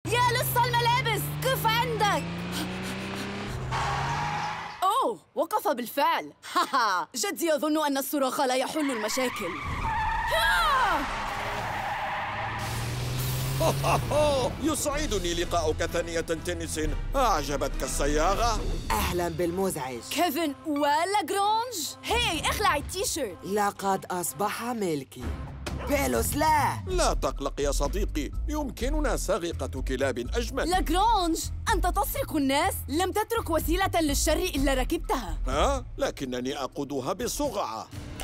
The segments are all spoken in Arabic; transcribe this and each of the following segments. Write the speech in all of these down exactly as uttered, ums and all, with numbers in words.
يا لص الملابس، كف عندك. أوه، وقف بالفعل. هاها، جدي يظن أن الصراخ لا يحل المشاكل. يسعدني لقاؤك ثانية تنس. أعجبتك السيارة؟ أهلا بالمزعج كيفن ولاجرانج. هاي، اخلع التيشيرت. لقد أصبح ملكي. بيلوس لا لا تقلق يا صديقي، يمكننا سرقة كلاب أجمل. لاجرانج، أنت تسرق الناس؟ لم تترك وسيلة للشر إلا ركبتها. ها؟ لكنني أقودها بسرعة.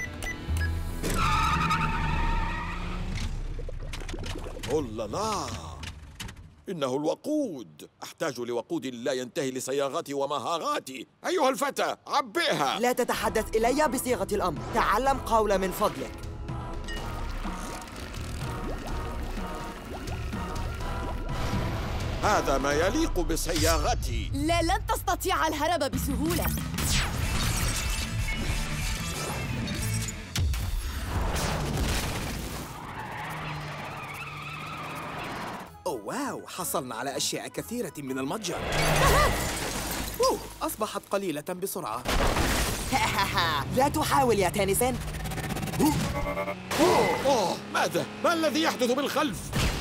أولا لا، إنه الوقود. أحتاج لوقود لا ينتهي لسياراتي ومهاراتي. أيها الفتى، عبئها. لا تتحدث إلي بصيغة الأمر، تعلم قول من فضلك. هذا ما يليق بسيارتي. لا، لن تستطيع الهرب بسهولة. أوه واو، حصلنا على أشياء كثيرة من المتجر. أوه، أصبحت قليلة بسرعة. لا تحاول يا تانيسن. أوه، ماذا؟ ما الذي يحدث بالخلف؟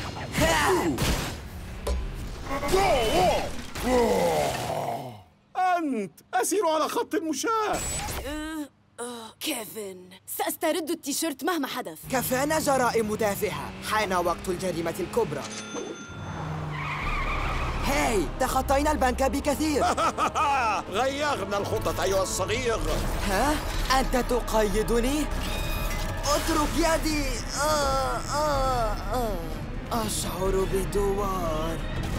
أنت أسير على خط المشاة. أه، أه، كيفن، سأسترد التيشيرت مهما حدث. كفانا جرائم تافهة، حان وقت الجريمة الكبرى. هاي، تخطينا البنك بكثير. غيرنا الخطة أيها الصغير. ها؟ أنت تقيدني؟ اترك يدي. آه آه آه. أشعر بدوار.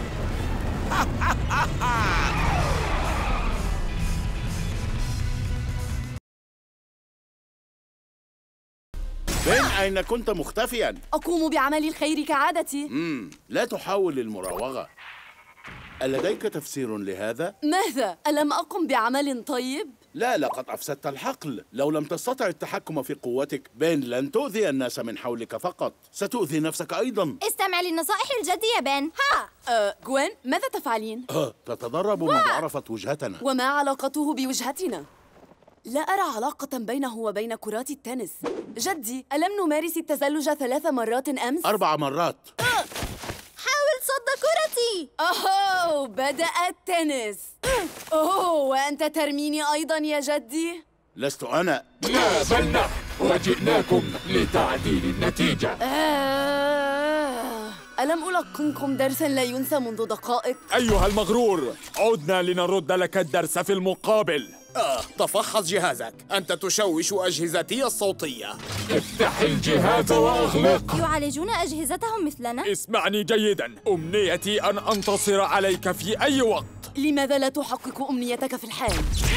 فين أين كنت مختفياً؟ أقوم بعمل الخير كعادتي. امم لا تحاول المراوغة. ألديك تفسير لهذا؟ ماذا؟ ألم أقم بعمل طيب؟ لا، لقد أفسدت الحقل. لو لم تستطع التحكم في قوتك، بين لن تؤذي الناس من حولك فقط، ستؤذي نفسك أيضاً. استمع للنصائح الجدية يا بين. ها أه، جوين، ماذا تفعلين؟ آه، تتدرب منذ عرفت وجهتنا. وما علاقته بوجهتنا؟ لا أرى علاقة بينه وبين كرات التنس. جدي، ألم نمارس التزلج ثلاث مرات أمس؟ أربع مرات. حاول صد كرتي. أوه، بدأ التنس. أوه، وأنت ترميني أيضاً يا جدي؟ لست أنا. لا، بل نحن وجئناكم لتعديل النتيجة. آه، ألم ألقنكم درساً لا ينسى منذ دقائق؟ أيها المغرور، عدنا لنرد لك الدرس في المقابل. آه، تفحص جهازك، أنت تشوش أجهزتي الصوتية. افتح الجهاز وأغلق. يعالجون أجهزتهم مثلنا؟ اسمعني جيداً، أمنيتي أن أنتصر عليك في أي وقت. لماذا لا تحقق أمنيتك في الحال؟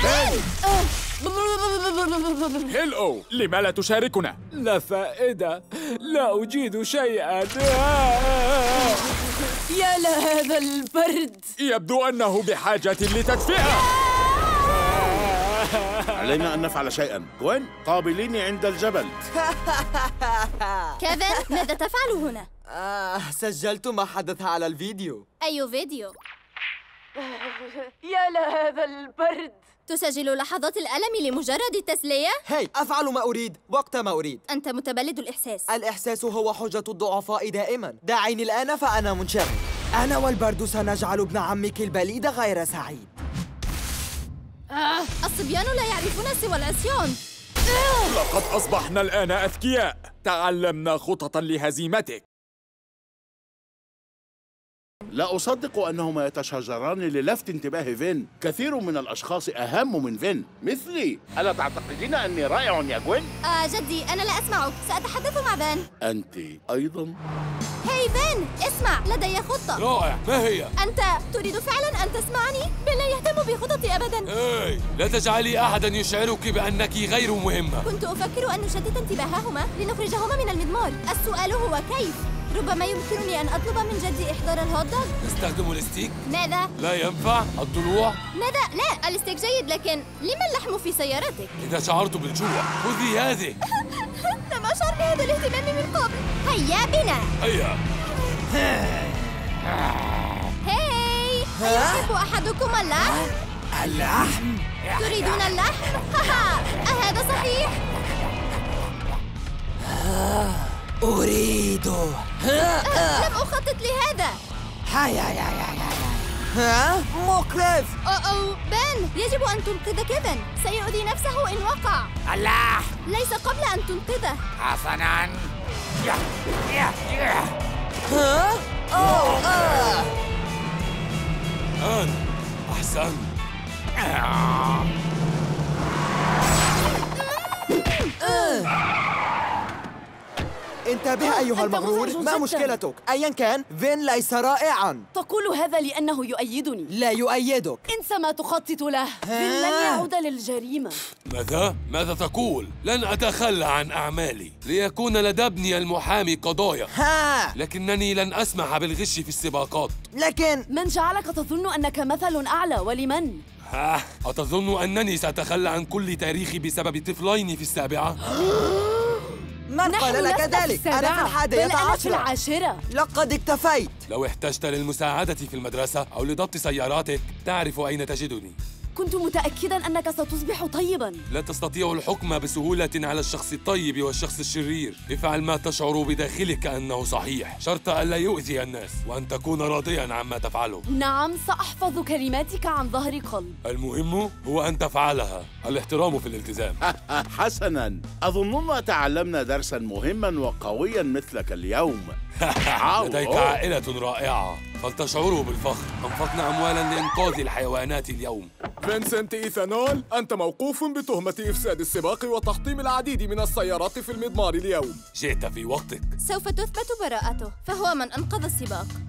هيلو، لما لا تشاركنا؟ لا فائدة، لا أجيد شيئاً. يا لهذا البرد. يبدو أنه بحاجة لتدفئة. علينا أن نفعل شيئاً. وين؟ قابليني عند الجبل. كيفن، ماذا تفعل هنا؟ آه، سجلت ما حدث على الفيديو. أي فيديو؟ يا لهذا البرد. تسجل لحظات الألم لمجرد التسلية؟ هاي، أفعل ما أريد وقت ما أريد. أنت متبلد الإحساس. الإحساس هو حجة الضعفاء دائما. دعيني الآن فأنا منشغل. أنا والبرد سنجعل ابن عمك البليد غير سعيد. آه، الصبيان لا يعرفون سوى العصيان. لقد أصبحنا الآن أذكياء. تعلمنا خططاً لهزيمتك. لا أصدق أنهما يتشاجران للفت انتباه فين. كثير من الأشخاص أهم من فين، مثلي. ألا تعتقدين أني رائع يا جوين؟ آه جدي، أنا لا أسمعك، سأتحدث مع بان. أنت أيضاً؟ هاي بان، اسمع، لدي خطة. رائع، ما هي؟ أنت تريد فعلاً أن تسمعني؟ بان لا يهتم بخططي أبداً. إيه، لا تجعلي أحداً يشعرك بأنك غير مهمة. كنت أفكر أن نشتت انتباههما لنخرجهما من المضمار. السؤال هو كيف؟ ربما يمكنني أن أطلب من جدي إحضار الهوت دوغ. نستخدم الستيك؟ ماذا؟ لا ينفع. الضلوع؟ ماذا؟ لا، الستيك جيد، لكن لما اللحم في سيارتك؟ إذا شعرت بالجوع خذي هذه. لم أشعر بهذا الاهتمام من قبل. هيا بنا. هيا. أيحب أحدكم اللحم؟ اللحم؟ تريدون اللحم؟ هاها، أهذا صحيح؟ أريده. لم أخطط لهذا. هيا يا يا يا ها؟ مقرف. أو أو بن، يجب أن تنقذ كيفن، سيؤذي نفسه إن وقع. اللحم ليس قبل أن تنقذه. حسناً. يا يا يا ها؟ أوه آه. الآن أحسن. انتبه أيها أنت المغرور، مزعج ما جداً. مشكلتك؟ أيا كان، فين ليس رائعاً. تقول هذا لأنه يؤيدني. لا يؤيدك. انسى ما تخطط له. فين لن يعود للجريمة. ماذا؟ ماذا تقول؟ لن أتخلى عن أعمالي ليكون لدى ابني المحامي قضايا، ها. لكنني لن أسمح بالغش في السباقات. لكن من جعلك تظن أنك مثل أعلى ولمن؟ ها؟ أتظن أنني سأتخلى عن كل تاريخي بسبب طفلين في السابعة؟ من قال لك ذلك؟ أنا في الحادية بل أنا في عشرة. العاشرة. لقد اكتفيت. لو احتجت للمساعدة في المدرسة أو لضبط سياراتك تعرف أين تجدني. كنت متأكداً أنك ستصبح طيباً. لا تستطيع الحكم بسهولة على الشخص الطيب والشخص الشرير. افعل ما تشعر بداخلك أنه صحيح، شرط ألا يؤذي الناس وأن تكون راضياً عما تفعله. نعم، سأحفظ كلماتك عن ظهر قلب. المهم هو أن تفعلها. الاحترام في الالتزام. حسناً، أظننا تعلمنا درساً مهماً وقوياً مثلك اليوم. لديك عائلة رائعة، فلتشعروا بالفخر. أنفقنا أموالاً لإنقاذ الحيوانات اليوم. فينسنت إيثانول، أنت موقوف بتهمة إفساد السباق وتحطيم العديد من السيارات في المضمار اليوم. جئت في وقتك. سوف تثبت براءته، فهو من أنقذ السباق.